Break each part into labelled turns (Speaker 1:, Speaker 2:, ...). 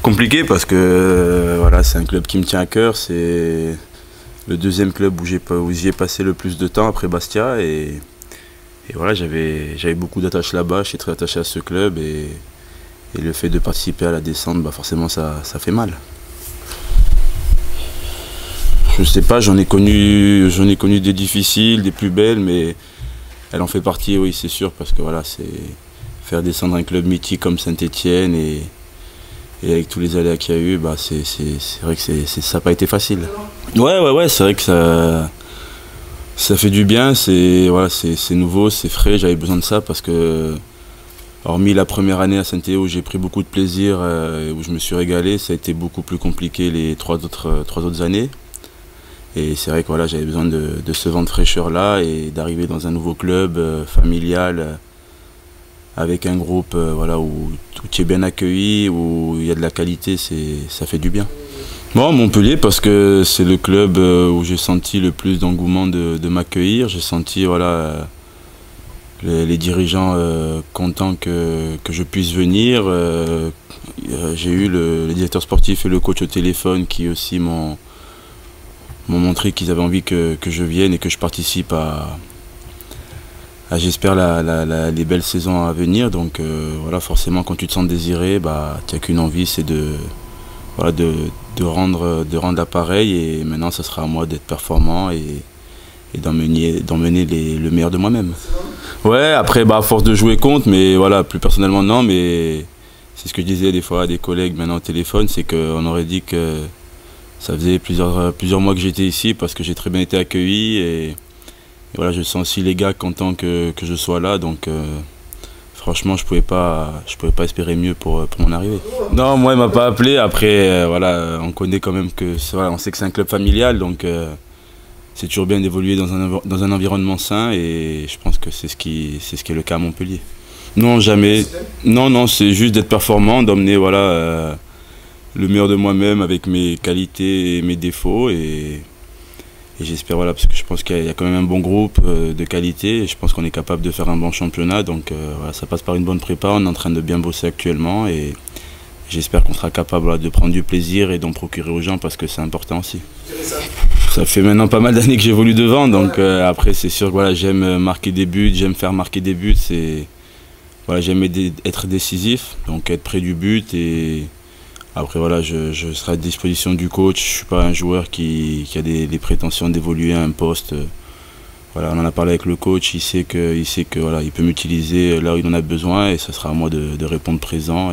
Speaker 1: compliqué parce que voilà, c'est un club qui me tient à cœur. C'est le deuxième club où j'y ai passé le plus de temps après Bastia. Et voilà, j'avais beaucoup d'attaches là-bas. Je suis très attaché à ce club. Et le fait de participer à la descente, bah forcément, ça fait mal. Je sais pas, j'en ai connu des difficiles, des plus belles, mais elle en fait partie, oui, c'est sûr, parce que voilà, c'est faire descendre un club mythique comme Saint-Étienne et avec tous les aléas qu'il y a eu, bah c'est vrai que ça n'a pas été facile. Ouais, c'est vrai que ça fait du bien, voilà, c'est nouveau, c'est frais, j'avais besoin de ça parce que, hormis la première année à Saint-Étienne où j'ai pris beaucoup de plaisir, où je me suis régalé, ça a été beaucoup plus compliqué les trois autres années. Et c'est vrai que voilà, j'avais besoin de ce vent de fraîcheur là et d'arriver dans un nouveau club familial avec un groupe voilà, où tu es bien accueilli, où il y a de la qualité, ça fait du bien. Bon, Montpellier parce que c'est le club où j'ai senti le plus d'engouement de m'accueillir. J'ai senti voilà, les dirigeants contents que je puisse venir. J'ai eu le directeur sportif et le coach au téléphone qui aussi m'ont montré qu'ils avaient envie que je vienne et que je participe à j'espère les belles saisons à venir. Donc voilà, forcément quand tu te sens désiré, bah, tu n'as qu'une envie, c'est de rendre l'appareil, et maintenant ça sera à moi d'être performant et d'emmener le meilleur de moi-même. Ouais, après bah, à force de jouer contre, mais voilà, plus personnellement non, mais c'est ce que je disais des fois à des collègues maintenant au téléphone, c'est qu'on aurait dit que ça faisait plusieurs mois que j'étais ici parce que j'ai très bien été accueilli et voilà, je sens aussi les gars contents que je sois là, donc franchement je pouvais pas espérer mieux pour mon arrivée. Non, moi il m'a pas appelé, après voilà, on connaît quand même que voilà, on sait que c'est un club familial, donc c'est toujours bien d'évoluer dans un environnement sain et je pense que c'est ce qui est le cas à Montpellier. Non, jamais. Non, c'est juste d'être performant, d'emmener voilà le meilleur de moi-même avec mes qualités et mes défauts et j'espère voilà, parce que je pense qu'il y a quand même un bon groupe de qualité et je pense qu'on est capable de faire un bon championnat, donc voilà, ça passe par une bonne prépa, on est en train de bien bosser actuellement et j'espère qu'on sera capable voilà, de prendre du plaisir et d'en procurer aux gens parce que c'est important aussi. Ça fait maintenant pas mal d'années que j'évolue devant, donc après c'est sûr que voilà, j'aime marquer des buts, j'aime faire marquer des buts, voilà, j'aime être décisif, donc être près du but et après voilà, je serai à disposition du coach. Je ne suis pas un joueur qui a des prétentions d'évoluer à un poste. Voilà, on en a parlé avec le coach, il sait que voilà, il peut m'utiliser là où il en a besoin et ce sera à moi de répondre présent.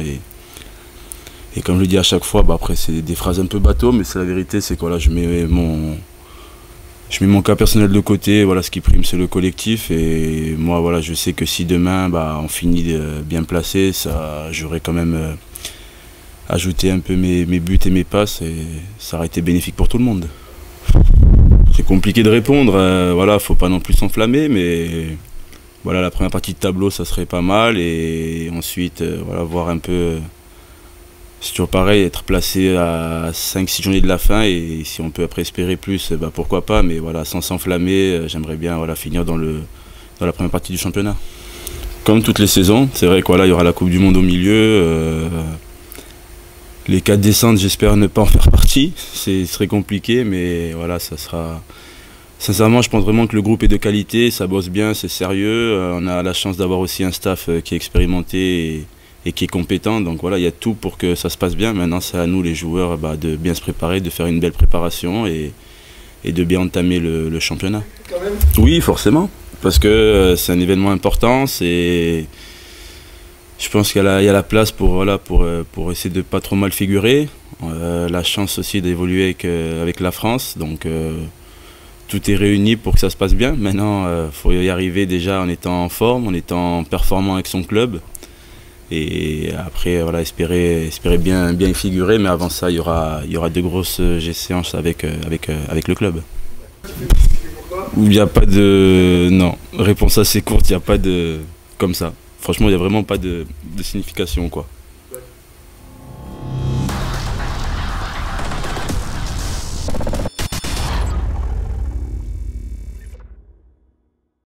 Speaker 1: Et comme je le dis à chaque fois, bah après c'est des phrases un peu bateau, mais c'est la vérité, c'est que voilà, je mets mon cas personnel de côté, voilà, ce qui prime c'est le collectif et moi voilà, je sais que si demain bah, on finit bien placé, j'aurai quand même ajouter un peu mes buts et mes passes et ça aurait été bénéfique pour tout le monde. C'est compliqué de répondre, voilà, faut pas non plus s'enflammer, mais voilà, la première partie de tableau ça serait pas mal et ensuite voilà, voir un peu, c'est toujours pareil, être placé à 5-6 journées de la fin et si on peut après espérer plus, bah, pourquoi pas, mais voilà, sans s'enflammer, j'aimerais bien voilà, finir dans la première partie du championnat. Comme toutes les saisons, c'est vrai qu'il voilà, y aura la Coupe du Monde au milieu. Les 4 descentes, j'espère ne pas en faire partie. Ce serait compliqué, mais voilà, ça sera. Sincèrement, je pense vraiment que le groupe est de qualité, ça bosse bien, c'est sérieux. On a la chance d'avoir aussi un staff qui est expérimenté et qui est compétent. Donc voilà, il y a tout pour que ça se passe bien. Maintenant, c'est à nous, les joueurs, bah, de bien se préparer, de faire une belle préparation et de bien entamer le championnat. Quand même. Oui, forcément, parce que c'est un événement important. Je pense qu'il y a la place pour essayer de ne pas trop mal figurer. La chance aussi d'évoluer avec la France. Donc tout est réuni pour que ça se passe bien. Maintenant, il faut y arriver déjà en étant en forme, en étant performant avec son club. Et après, voilà, espérer bien y figurer. Mais avant ça, il y aura de grosses séances avec le club. Il n'y a pas de... Non, réponse assez courte, il n'y a pas de... Comme ça. Franchement, il n'y a vraiment pas de signification, quoi.